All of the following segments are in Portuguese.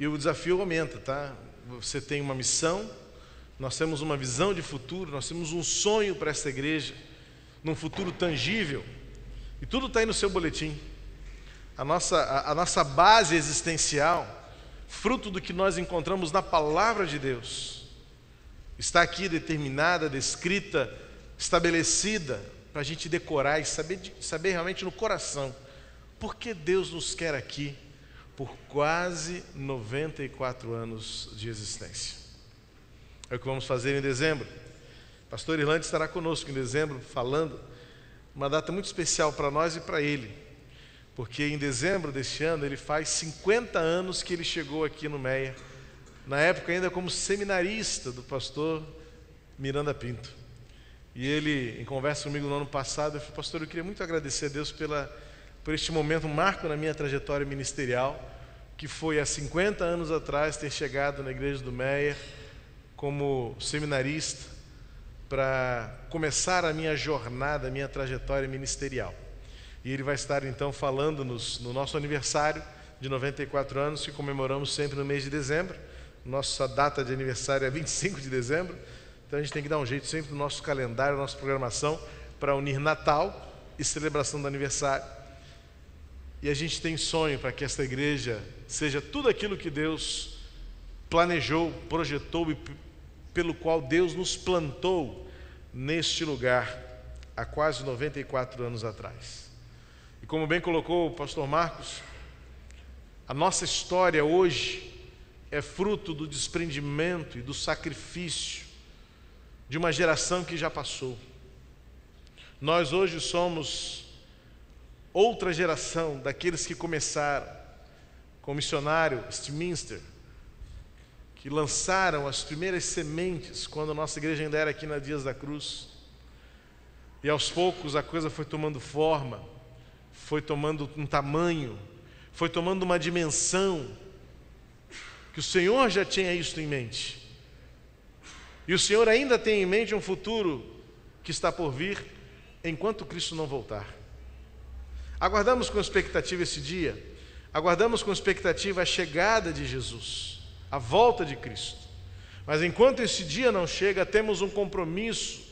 E o desafio aumenta, tá? Você tem uma missão, nós temos uma visão de futuro, nós temos um sonho para essa igreja, num futuro tangível, e tudo está aí no seu boletim. A nossa base existencial, fruto do que nós encontramos na palavra de Deus, está aqui determinada, descrita, estabelecida, para a gente decorar e saber realmente no coração, por que Deus nos quer aqui por quase 94 anos de existência. É o que vamos fazer em dezembro. O pastor Irlande estará conosco em dezembro, falando uma data muito especial para nós e para ele, porque em dezembro deste ano ele faz 50 anos que ele chegou aqui no Meia, na época ainda como seminarista do pastor Miranda Pinto. E ele, em conversa comigo no ano passado, eu falei: pastor, eu queria muito agradecer a Deus por este momento, um marco na minha trajetória ministerial, que foi há 50 anos atrás ter chegado na igreja do Meia como seminarista para começar a minha jornada, a minha trajetória ministerial. E ele vai estar então falando no nosso aniversário de 94 anos, que comemoramos sempre no mês de dezembro. Nossa data de aniversário é 25 de dezembro, então a gente tem que dar um jeito sempre no nosso calendário, na nossa programação, para unir Natal e celebração do aniversário. E a gente tem sonho para que esta igreja seja tudo aquilo que Deus planejou, projetou e pelo qual Deus nos plantou neste lugar há quase 94 anos atrás. E como bem colocou o pastor Marcos, a nossa história hoje é fruto do desprendimento e do sacrifício de uma geração que já passou. Nós hoje somos outra geração daqueles que começaram com o missionário Westminster, que lançaram as primeiras sementes quando a nossa igreja ainda era aqui na Dias da Cruz. E aos poucos a coisa foi tomando forma, foi tomando um tamanho, foi tomando uma dimensão que o Senhor já tinha isso em mente. E o Senhor ainda tem em mente um futuro que está por vir enquanto Cristo não voltar. Aguardamos com expectativa esse dia, aguardamos com expectativa a chegada de Jesus, a volta de Cristo. Mas enquanto esse dia não chega, temos um compromisso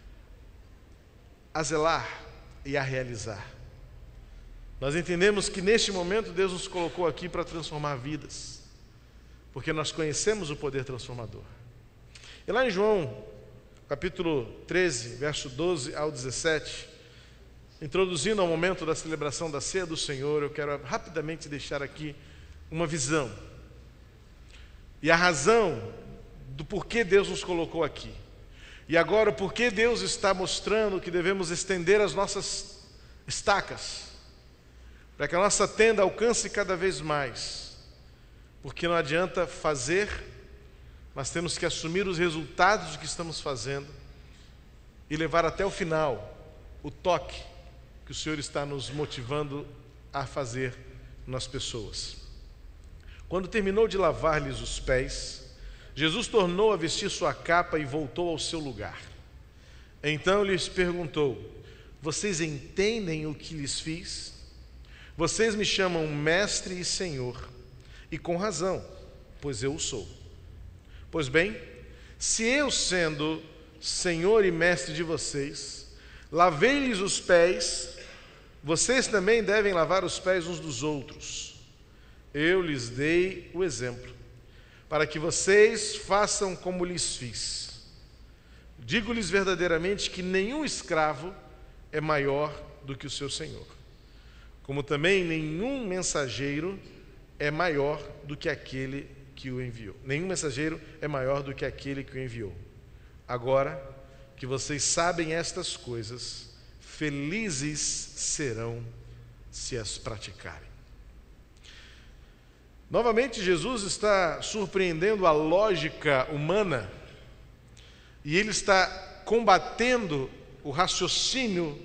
a zelar e a realizar. Nós entendemos que neste momento Deus nos colocou aqui para transformar vidas, porque nós conhecemos o poder transformador. E lá em João, capítulo 13, verso 12 ao 17, introduzindo ao momento da celebração da ceia do Senhor, eu quero rapidamente deixar aqui uma visão e a razão do porquê Deus nos colocou aqui. E agora, o porquê Deus está mostrando que devemos estender as nossas estacas, para que a nossa tenda alcance cada vez mais. Porque não adianta fazer, mas temos que assumir os resultados do que estamos fazendo e levar até o final o toque que o Senhor está nos motivando a fazer nas pessoas. Quando terminou de lavar-lhes os pés, Jesus tornou a vestir sua capa e voltou ao seu lugar. Então lhes perguntou: vocês entendem o que lhes fiz? Vocês me chamam mestre e senhor, e com razão, pois eu o sou. Pois bem, se eu, sendo senhor e mestre de vocês, lavei-lhes os pés, vocês também devem lavar os pés uns dos outros. Eu lhes dei o exemplo, para que vocês façam como lhes fiz. Digo-lhes verdadeiramente que nenhum escravo é maior do que o seu senhor, como também nenhum mensageiro é maior do que aquele que o enviou. Nenhum mensageiro é maior do que aquele que o enviou. Agora que vocês sabem estas coisas, felizes serão se as praticarem. Novamente, Jesus está surpreendendo a lógica humana e ele está combatendo o raciocínio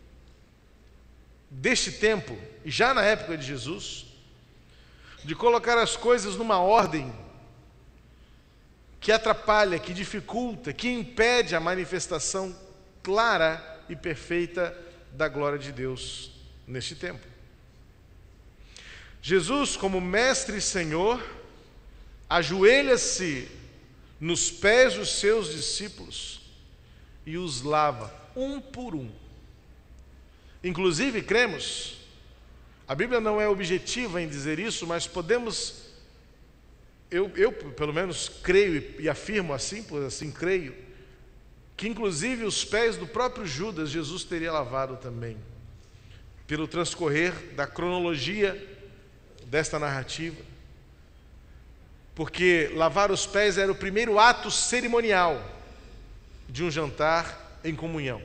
deste tempo, e já na época de Jesus, de colocar as coisas numa ordem que atrapalha, que dificulta, que impede a manifestação clara e perfeita da glória de Deus neste tempo. Jesus, como mestre e senhor, ajoelha-se nos pés dos seus discípulos e os lava, um por um. Inclusive, cremos, a Bíblia não é objetiva em dizer isso, mas podemos, eu pelo menos creio e afirmo assim, pois assim creio, que inclusive os pés do próprio Judas Jesus teria lavado também, pelo transcorrer da cronologia desta narrativa, porque lavar os pés era o primeiro ato cerimonial de um jantar em comunhão.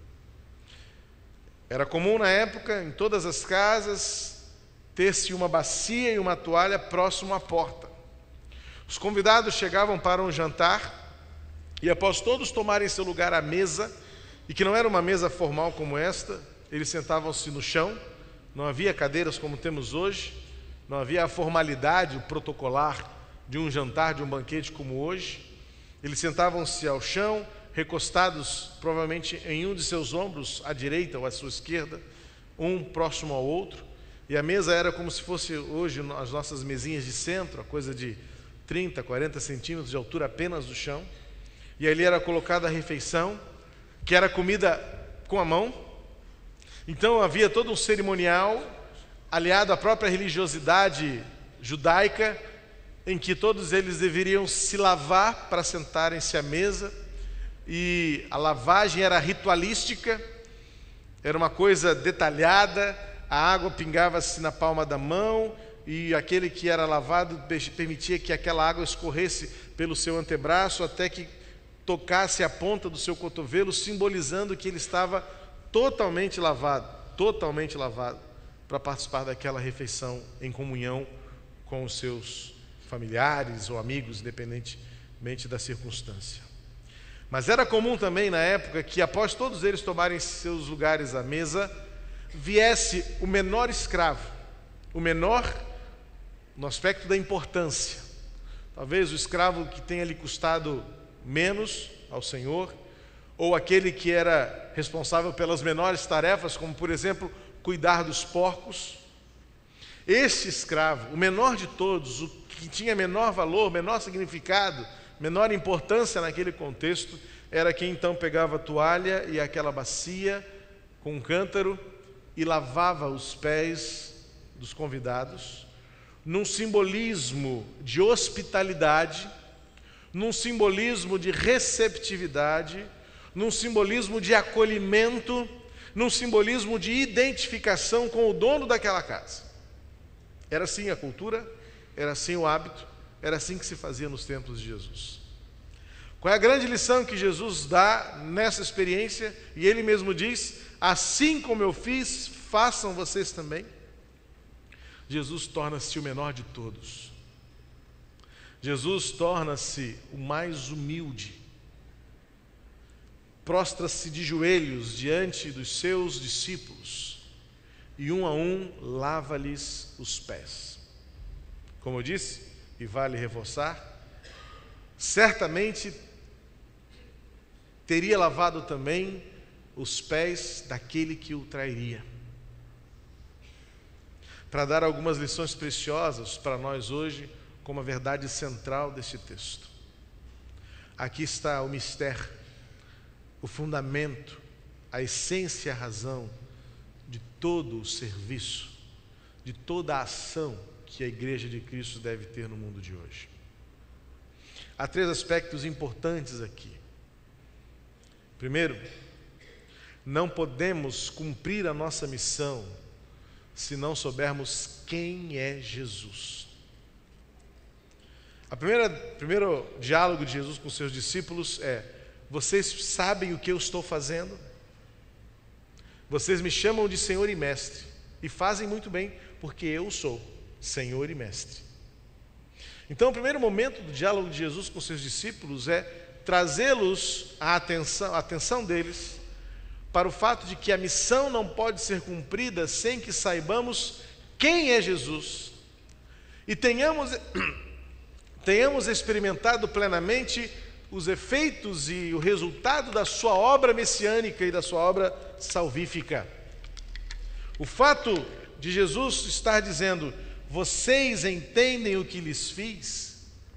Era comum na época, em todas as casas, ter-se uma bacia e uma toalha próximo à porta. Os convidados chegavam para um jantar e, após todos tomarem seu lugar à mesa, e que não era uma mesa formal como esta, eles sentavam-se no chão, não havia cadeiras como temos hoje, não havia a formalidade, o protocolar de um jantar, de um banquete como hoje. Eles sentavam-se ao chão, recostados provavelmente em um de seus ombros, à direita ou à sua esquerda, um próximo ao outro, e a mesa era como se fosse hoje as nossas mesinhas de centro, a coisa de 30, 40 centímetros de altura apenas do chão, e ali era colocada a refeição, que era comida com a mão. Então havia todo um cerimonial, aliado à própria religiosidade judaica, em que todos eles deveriam se lavar para sentarem-se à mesa, e a lavagem era ritualística, era uma coisa detalhada, a água pingava-se na palma da mão, e aquele que era lavado permitia que aquela água escorresse pelo seu antebraço até que tocasse a ponta do seu cotovelo, simbolizando que ele estava totalmente lavado para participar daquela refeição em comunhão com os seus familiares ou amigos, independentemente da circunstância. Mas era comum também na época que, após todos eles tomarem seus lugares à mesa, viesse o menor escravo, o menor no aspecto da importância, talvez o escravo que tenha lhe custado menos ao Senhor, ou aquele que era responsável pelas menores tarefas, como por exemplo, cuidar dos porcos. Esse escravo, o menor de todos, o que tinha menor valor, menor significado, menor importância naquele contexto, era quem então pegava a toalha e aquela bacia com um cântaro e lavava os pés dos convidados, num simbolismo de hospitalidade, num simbolismo de receptividade, num simbolismo de acolhimento, num simbolismo de identificação com o dono daquela casa. Era assim a cultura, era assim o hábito, era assim que se fazia nos tempos de Jesus. Qual é a grande lição que Jesus dá nessa experiência? E ele mesmo diz: assim como eu fiz, façam vocês também. Jesus torna-se o menor de todos. Jesus torna-se o mais humilde. Prostra-se de joelhos diante dos seus discípulos e um a um lava-lhes os pés. Como eu disse, e vale reforçar, certamente teria lavado também os pés daquele que o trairia. Para dar algumas lições preciosas para nós hoje, como a verdade central deste texto. Aqui está o mistério, o fundamento, a essência e a razão de todo o serviço, de toda a ação que a Igreja de Cristo deve ter no mundo de hoje. Há 3 aspectos importantes aqui. Primeiro, não podemos cumprir a nossa missão se não soubermos quem é Jesus. Primeiro diálogo de Jesus com seus discípulos é: vocês sabem o que eu estou fazendo? Vocês me chamam de Senhor e Mestre, e fazem muito bem, porque eu sou Senhor e Mestre. Então, o primeiro momento do diálogo de Jesus com seus discípulos é trazê-los a atenção deles para o fato de que a missão não pode ser cumprida sem que saibamos quem é Jesus e tenhamos experimentado plenamente os efeitos e o resultado da sua obra messiânica e da sua obra salvífica. O fato de Jesus estar dizendo: vocês entendem o que lhes fiz,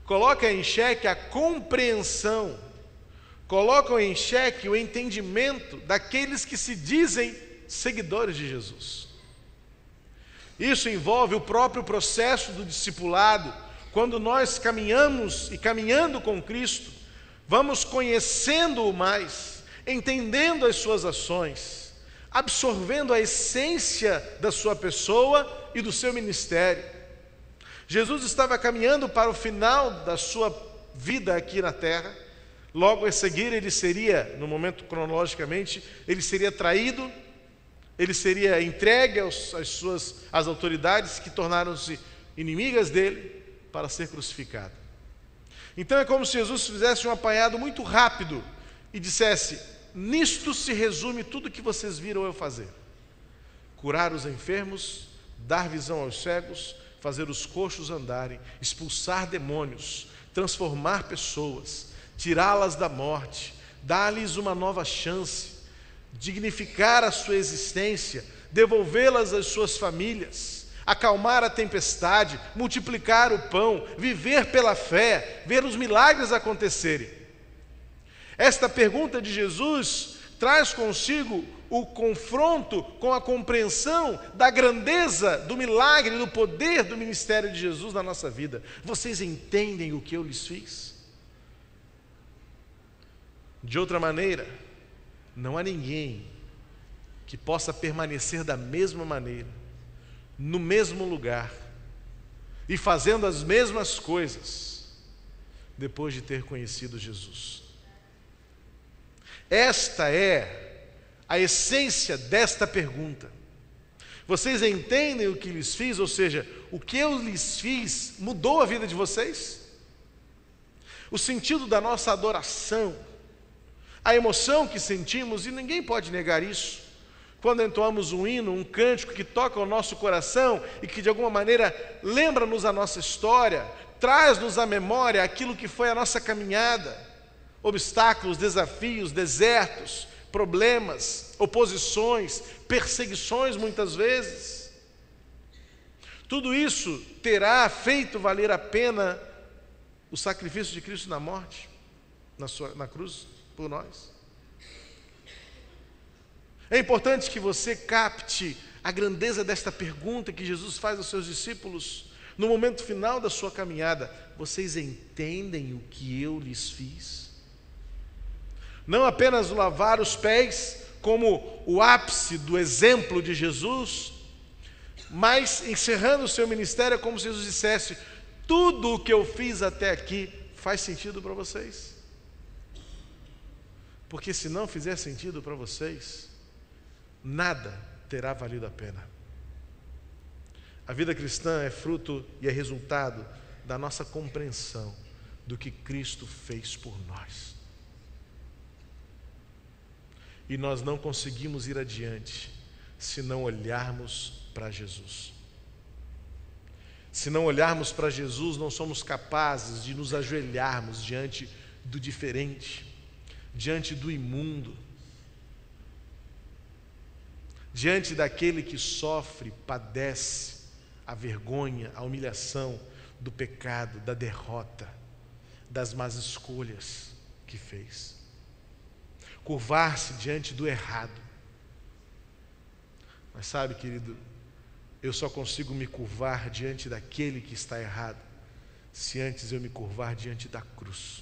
coloca em xeque a compreensão, colocam em xeque o entendimento daqueles que se dizem seguidores de Jesus. Isso envolve o próprio processo do discipulado. Quando nós caminhamos e caminhando com Cristo, vamos conhecendo-o mais, entendendo as suas ações, absorvendo a essência da sua pessoa e do seu ministério. Jesus estava caminhando para o final da sua vida aqui na terra. Logo a seguir ele seria, no momento cronologicamente, ele seria traído, ele seria entregue às autoridades que tornaram-se inimigas dele para ser crucificado. Então é como se Jesus fizesse um apanhado muito rápido e dissesse: nisto se resume tudo o que vocês viram eu fazer: curar os enfermos, dar visão aos cegos, fazer os coxos andarem, expulsar demônios, transformar pessoas, tirá-las da morte, dar-lhes uma nova chance, dignificar a sua existência, devolvê-las às suas famílias, acalmar a tempestade, multiplicar o pão, viver pela fé, ver os milagres acontecerem. Esta pergunta de Jesus traz consigo o confronto com a compreensão da grandeza, do milagre, do poder do ministério de Jesus na nossa vida. Vocês entendem o que eu lhes fiz? De outra maneira, não há ninguém que possa permanecer da mesma maneira, no mesmo lugar e fazendo as mesmas coisas depois de ter conhecido Jesus. Esta é a essência desta pergunta. Vocês entendem o que lhes fiz? Ou seja, o que eu lhes fiz mudou a vida de vocês? O sentido da nossa adoração, a emoção que sentimos, e ninguém pode negar isso, quando entoamos um hino, um cântico que toca o nosso coração e que de alguma maneira lembra-nos a nossa história, traz-nos à memória aquilo que foi a nossa caminhada, obstáculos, desafios, desertos, problemas, oposições, perseguições muitas vezes. Tudo isso terá feito valer a pena o sacrifício de Cristo na morte, na cruz, por nós. É importante que você capte a grandeza desta pergunta que Jesus faz aos seus discípulos no momento final da sua caminhada: vocês entendem o que eu lhes fiz? Não apenas lavar os pés como o ápice do exemplo de Jesus, mas encerrando o seu ministério é como se Jesus dissesse: tudo o que eu fiz até aqui faz sentido para vocês? Porque se não fizer sentido para vocês, nada terá valido a pena. A vida cristã é fruto e é resultado da nossa compreensão do que Cristo fez por nós. E nós não conseguimos ir adiante se não olharmos para Jesus. Se não olharmos para Jesus, não somos capazes de nos ajoelharmos diante do diferente, diante do imundo, diante daquele que sofre, padece a vergonha, a humilhação do pecado, da derrota, das más escolhas que fez. Curvar-se diante do errado. Mas sabe, querido, eu só consigo me curvar diante daquele que está errado se antes eu me curvar diante da cruz.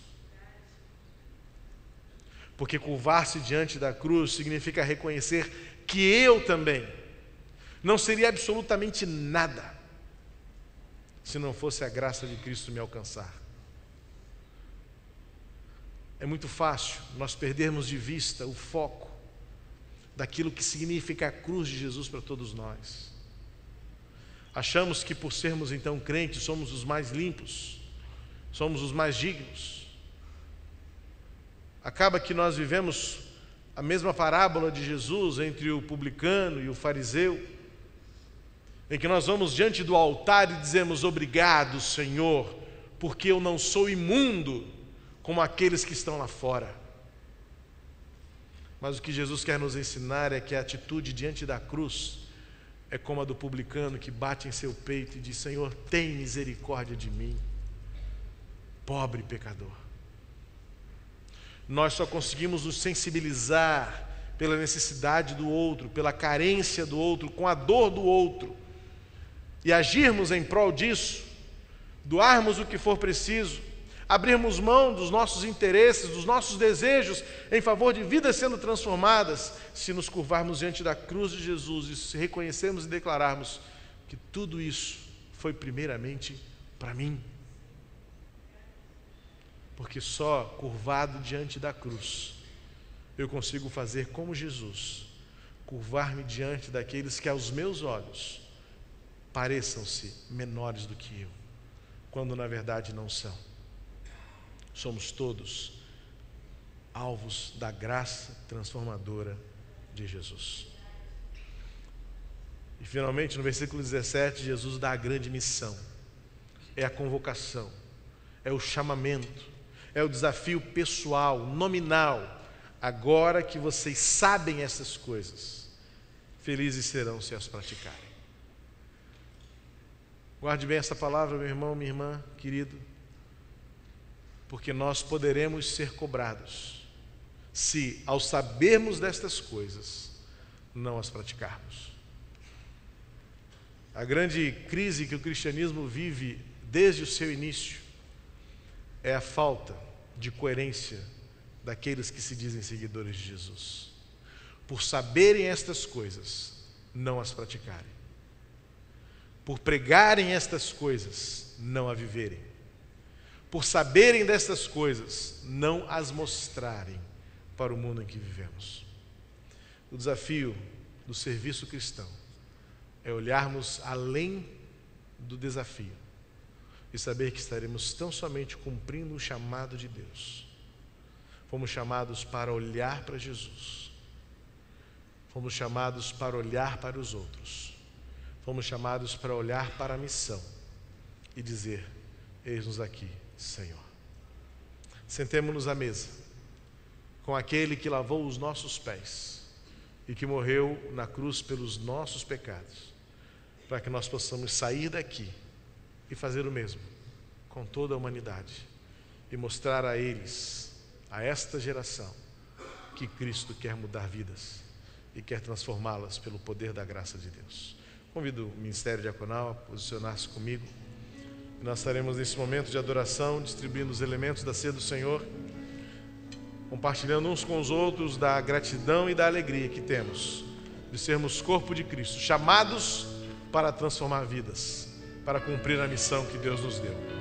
Porque curvar-se diante da cruz significa reconhecer que eu também não seria absolutamente nada se não fosse a graça de Cristo me alcançar. É muito fácil nós perdermos de vista o foco daquilo que significa a cruz de Jesus para todos nós. Achamos que por sermos então crentes somos os mais limpos, somos os mais dignos. Acaba que nós vivemos a mesma parábola de Jesus entre o publicano e o fariseu, em que nós vamos diante do altar e dizemos: obrigado, Senhor, porque eu não sou imundo como aqueles que estão lá fora. Mas o que Jesus quer nos ensinar é que a atitude diante da cruz é como a do publicano que bate em seu peito e diz: Senhor, tem misericórdia de mim. pobre pecador. Nós só conseguimos nos sensibilizar pela necessidade do outro, pela carência do outro, com a dor do outro, e agirmos em prol disso, doarmos o que for preciso, abrirmos mão dos nossos interesses, dos nossos desejos, em favor de vidas sendo transformadas, se nos curvarmos diante da cruz de Jesus e se reconhecermos e declararmos que tudo isso foi primeiramente para mim. Porque só curvado diante da cruz eu consigo fazer como Jesus, curvar-me diante daqueles que aos meus olhos pareçam-se menores do que eu, quando na verdade não são. Somos todos alvos da graça transformadora de Jesus. E finalmente, no versículo 17, Jesus dá a grande missão. É a convocação, é o chamamento, é o desafio pessoal, nominal. Agora que vocês sabem essas coisas, felizes serão se as praticarem. Guarde bem essa palavra, meu irmão, minha irmã, querido, porque nós poderemos ser cobrados se, ao sabermos destas coisas, não as praticarmos. A grande crise que o cristianismo vive desde o seu início é a falta de coerência daqueles que se dizem seguidores de Jesus. Por saberem estas coisas, não as praticarem. Por pregarem estas coisas, não a viverem. Por saberem destas coisas, não as mostrarem para o mundo em que vivemos. O desafio do serviço cristão é olharmos além do desafio e saber que estaremos tão somente cumprindo o chamado de Deus. Fomos chamados para olhar para Jesus. Fomos chamados para olhar para os outros. Fomos chamados para olhar para a missão e dizer: eis-nos aqui, Senhor. Sentemo-nos à mesa com aquele que lavou os nossos pés e que morreu na cruz pelos nossos pecados, para que nós possamos sair daqui e fazer o mesmo com toda a humanidade e mostrar a eles, a esta geração, que Cristo quer mudar vidas e quer transformá-las pelo poder da graça de Deus. Convido o Ministério Diaconal a posicionar-se comigo. Nós estaremos nesse momento de adoração, distribuindo os elementos da ceia do Senhor, compartilhando uns com os outros da gratidão e da alegria que temos de sermos corpo de Cristo, chamados para transformar vidas, para cumprir a missão que Deus nos deu.